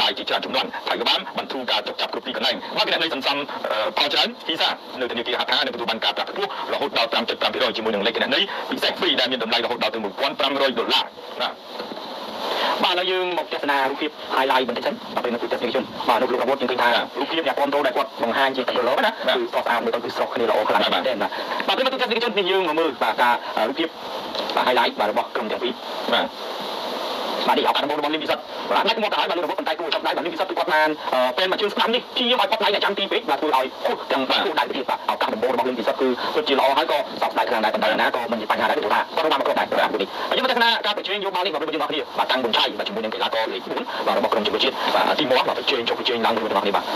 បាយជាច្រើនចំនួនហើយក៏បានបន្ធូរការចុកចាប់គ្រប់ទីកន្លែងមកគណនេយ្យសន្សំផលច្រើនហ៊ីសានៅធនាគារហត្ថានឹងទទួលបានការប្រាក់ខ្ពស់រហូតដល់ 5.5% ជាមួយនឹងលេខគណនេយ្យពិសេស free ដែលមានតម្លៃរហូតដល់ទៅ$1,500ណាបាទហើយយើងមកទស្សនារូបភាព highlight បន្តិចសិនដល់ពេលនៅទស្សនិកជនបាទនៅលោករវត្តយើងឃើញថារូបភាពអ្នកគ្រប់គ្រងដែលគាត់បង្ហាញជាកន្លងណាគឺស្អាតស្អាតមើលទៅគឺស្រស់គ្នាល្អខ្លាំងមែនទែនបាទពេលនៅទស្សនិកជននេះយើងមកមើលបាទការរូបភាពបាទ highlight បាទរបស់ក្រុមទាំងពីរបាទបាទនេះឱកាសរបស់លីវិសិតបាទណាស់មកទៅហើយបាទលោករវត្តប៉ុន្តែគូចាប់ដៃបាទលីវិសិតគឺគាត់បានពេលមកជើងស្ដាំនេះព្យាយាមឲ្យគាត់ដៃអ្នកចាំទីពេកបាទធ្វើឲ្យខុសទាំងគូដៃទៅទៀតបាទឱកាសរបស់លីវិសិតគឺពិតជាល្អហើយក៏សោកស្ដាយខ្លាំងដែរប៉ុន្តែណាក៏មិនមានបញ្ហាដែរព្រោះថាគាត់បានមកគ្រប់ដែរបាទនេះហើយយើងមកទស្សនាការប្រជែងយោបល់នេះរបស់យើងអរគ្នាបាទតាំងបុនឆៃបាទជាមួយនឹងកីឡាករលេខ4បាទរបស់ក្រុមជម្រើសជាតិបាទទី1បាទប្រជែងចុះប្រជែងឡើងជាមួយរបស់នេះបាទ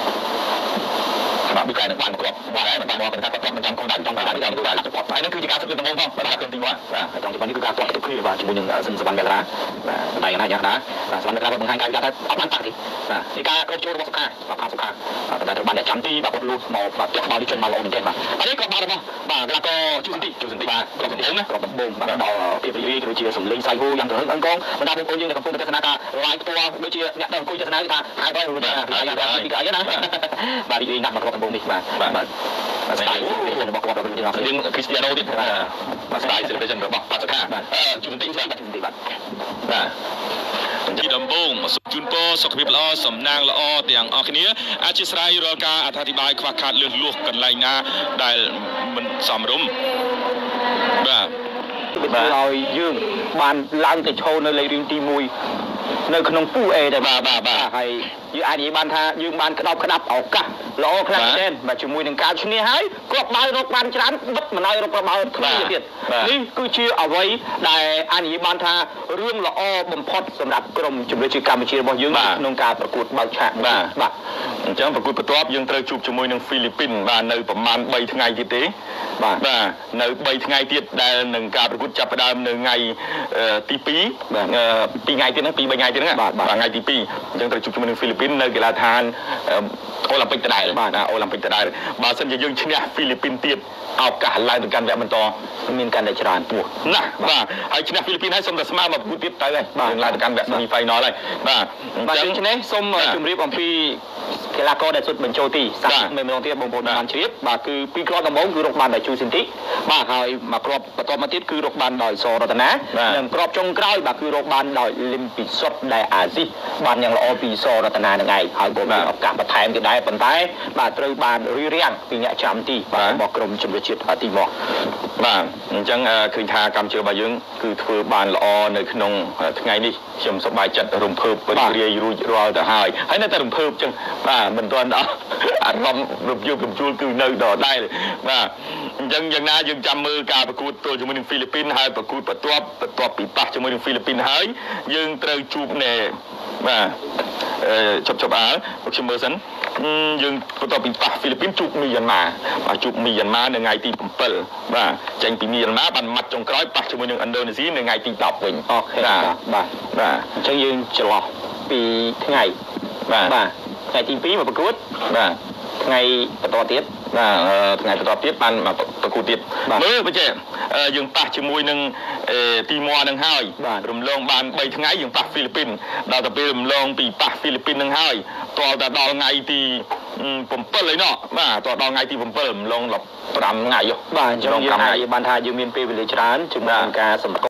បាទពីកែនឹងបានគ្រប់បាទហើយបានមកបន្តគាត់មិនចាំកូនដៃចង់ដាក់ដល់ដល់ស្ពតហើយនឹងគឺជាការសិក្សាដំបូងផងបាទក្រុមទី1បាទហើយtrongនេះគឺការតបទៅគ្នាបាទជាមួយនឹងសិនសវណ្ណមេឡាបាទតែណាយ៉ាងណាបាទសវណ្ណមេឡាបង្ហាញការថាអត់បានតាក់ទេបាទនេះការគ្រប់ចូលរបស់សុខាបាទខាងសុខាបាទតែត្រូវបានអ្នកចាំទីបាទគាត់លូតមកបាទចាក់បាល់នេះចេញមកល្អមែនទេបាទហើយនេះក៏បានរបស់បាទកីឡាករជួសន្តិបាទក្រុមដំបូងណាក្រុមដំបូងបាទដល់ពីរីគឺជាសម្លេងសៃហូយ៉ាងទៅហឹងអង្គបណ្ដាបងប្អូនយើងកំពុងតែទស្សនាការ live ផ្ទាល់ដូចជាអ្នកដែលអង្គុយទស្សនាថាហើយទៅយ៉ាងណាពីកាយណាបាទរីកណាស់មកក្រុមដំបូងនេះបាទស្ទាយរបស់គាត់របស់យើងគ្រីស្ទីយ៉ាណូទៀតបាទស្ទាយ celebration របស់បាសាខាជួនទីបាទជួនទីបាទទីដំបូងជូនពរសុខភាពល្អសំណាងល្អទាំងអស់គ្នាអធិស្ឋានរាល់ការអធិប្បាយខ្វះខាតលឿនលួសកន្លែងណាដែលមិនសមរម្យបាទឲ្យយើងបានឡើងទៅឈរនៅលេខរៀងទី1នៅក្នុងពូអេតែបាទហើយយើងអាចនិយាយបានថាយើងបានក្តាប់ឱកាសល្អខ្លាំងមែនបាទជាមួយនឹងការឈ្នះហើយគ្រាប់បាល់រកបានច្រើនបិទមិនឲ្យរកគ្រាប់បាល់ថ្មីទៀតនេះគឺជាអ្វីដែលអាចនិយាយបានថារឿងល្អបំផុតសម្រាប់ក្រុមជម្រើសជាតិកម្ពុជារបស់យើងក្នុងការប្រកួតបើកឆាកបាទអញ្ចឹងប្រកួតបន្ទាប់យើងត្រូវជួបជាមួយនឹងហ្វីលីពីនបាទនៅប្រហែល3ថ្ងៃទៀតទេបាទនៅ3ថ្ងៃទៀតដែលនឹងការប្រកួតចាប់ផ្ដើមនៅថ្ងៃទី2បាទ2ថ្ងៃទៀតហ្នឹង2 3ថ្ងៃទៀតហ្នឹងបាទថ្ងៃទី2អញ្ចឹងត្រូវជួបជាមួយនឹងហ្វីលីពីននៅកីឡដ្ឋានអូឡ িম্প ពិកដដែលបាទអូឡ িম্প ពិកដដែលបើសិនជាយើងឈ្នះហ្វីលីពីនទៀតឱកាសឡើងទៅកាន់វគ្គបន្តមានកាន់តែច្រើនពោះណាបាទហើយឈ្នះហ្វីលីពីនហើយសូមតែស្មើមកប្រកួតទៀតទៅហើយយើងឡើងទៅកាន់វគ្គ semi final ហើយបាទយើងឈ្នះសូមជម្រាបអំពីកីឡាករដែលសុទ្ធបញ្ចូលទីសាក់ម្ដងទៀតបងប្អូនបានជ្រាបបាទគឺពីរគ្រាប់ដំបូងគឺរកបានដោយជូសិនទីបាទហើយមកគ្រាប់បន្ទាប់មកទៀតគឺរកបានដោយសរតនានិងគ្រាប់ចុងក្រោយបាទគឺរកបានដោយលីមពីសុតដែលអាស៊ីសបានយ៉ាងល្អពីសរតនានឹងឯងហើយក៏មានឱកាសបន្ថែមទៀតដែរប៉ុន្តែបាទត្រូវបានរារាំងពីអ្នកចាំទីបាទរបស់ក្រុមជម្រើសជាតិទីមកបាទអញ្ចឹងឃើញថាកម្ពុជារបស់យើងគឺធ្វើបានល្អនៅក្នុងថ្ងៃនេះខ្ញុំសប្បាយចិត្តរំភើបរីករាយរួចរាល់ទៅហើយនៅតែរំភើបអញ្ចឹងបាទមិនទាន់ដល់អារម្មណ៍រំយោគរំជួលគឺនៅដដែលបាទអញ្ចឹងយ៉ាងណាយើងចាំមើលការប្រកួតទល់ជាមួយនឹងហ្វីលីពីនហើយប្រកួតបន្ទាប់ពីប៉ះជាមួយនឹងហ្វីលីពីនហើយយើងត្រូវជួបនៅបាទជប់អាលខ្ញុំមើលសិនយើងបន្ទាប់ពីប៉ះហ្វីលីពីនជួបមីយ៉ាន់ម៉ាបាទជួបមីយ៉ាន់ម៉ានៅថ្ងៃទី7បាទចេញពីមីយ៉ាន់ម៉ាបានម៉ាត់ចុងក្រោយប៉ះជាមួយនឹងឥណ្ឌូនេស៊ីនៅថ្ងៃទី10វិញអូខេបាទអញ្ចឹងយើងចន្លោះពីថ្ងៃបាទថ្ងៃទី2មកប្រកួតបាទថ្ងៃបន្តទៀតបាទថ្ងៃបន្តទៀតបានមកប្រកួតទៀតមើលបច្ចេយើងប៉ះជាមួយនឹងទី1នឹងហើយរំលងបាន3ថ្ងៃយើងប៉ះហ្វីលីពីនដល់ទៅពេលរំលងពីប៉ះហ្វីលីពីននឹងហើយតតែដល់ថ្ងៃទី7ហើយណោះបាទតដល់ថ្ងៃទី7រំលង5ថ្ងៃបាទអញ្ចឹងយើងអាចបានថាយើងមានពេលវេលាច្រើនជាមួយនឹងការសម្គា